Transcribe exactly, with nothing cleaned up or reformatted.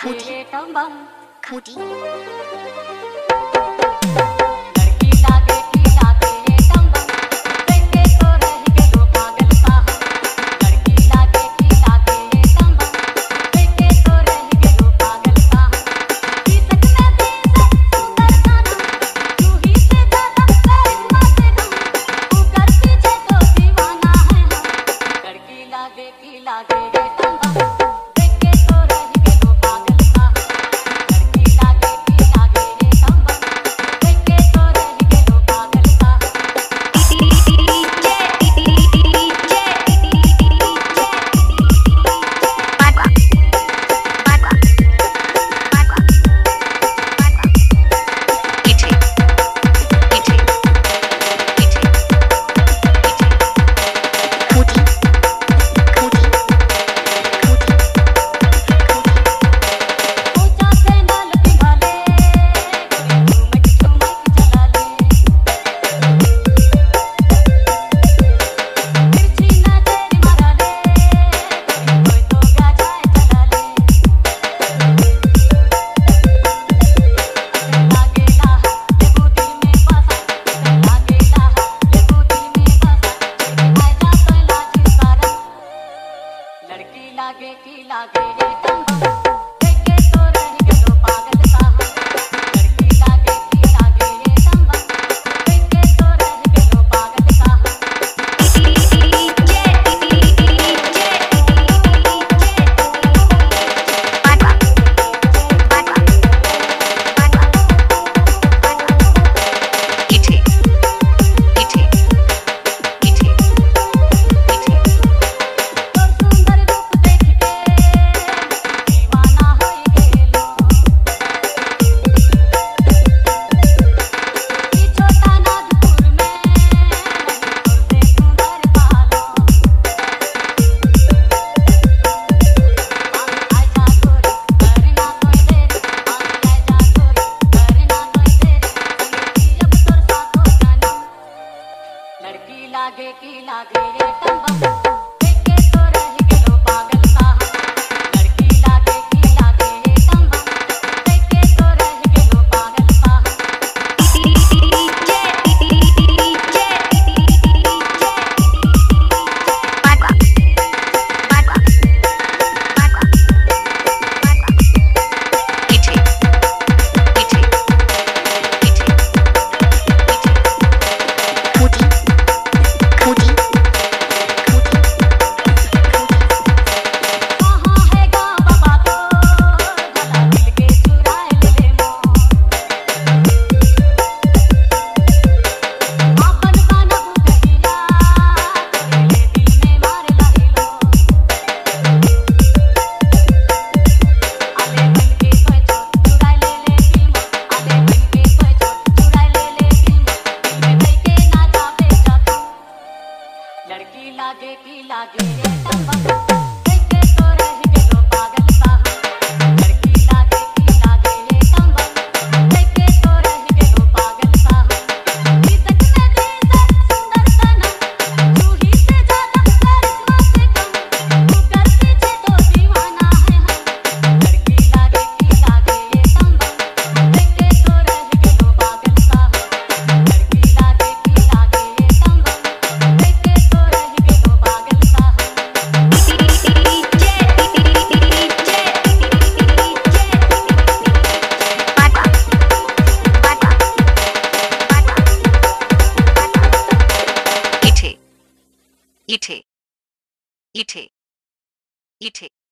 लागे तंबा खुदी लागे की लागे ये तंबा देखे तो रह गयो पागल सा लड़की लागे की लागे ये तंबा देखे तो रह गयो पागल सा लागे की लागे ये तंबा देखे तो रह गयो पागल सा लड़की लागे की लागे ये तंबा देखे तो रह गयो पागल सा लड़की लागे की लागे ये तंबा देखे तो रह गयो पागल सा लड़की लागे की लागे ये तंबा देखे तो रह गयो पागल सा किसक ने दी से सुंदर सनम तू ही से ज्यादा करिश्मा से कम तू कर पीछे तो दीवाना है हम लड़की लागे की लागे ये तंबा देखे तो रह गयो पागल सा लड़की लागे की लागे ये तंबा देखे तो रह गयो पागल सा Eat it. Eat it. Eat it.